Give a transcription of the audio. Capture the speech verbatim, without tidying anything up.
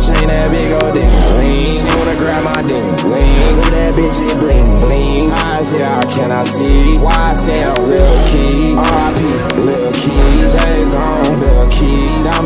chain, that big old ding bling. She wanna grab my ding bling. With that bitch, it bling bling. I say, how can I see? Why I say I'm Lil Key? R I P Lil Key. J's on Lil Key.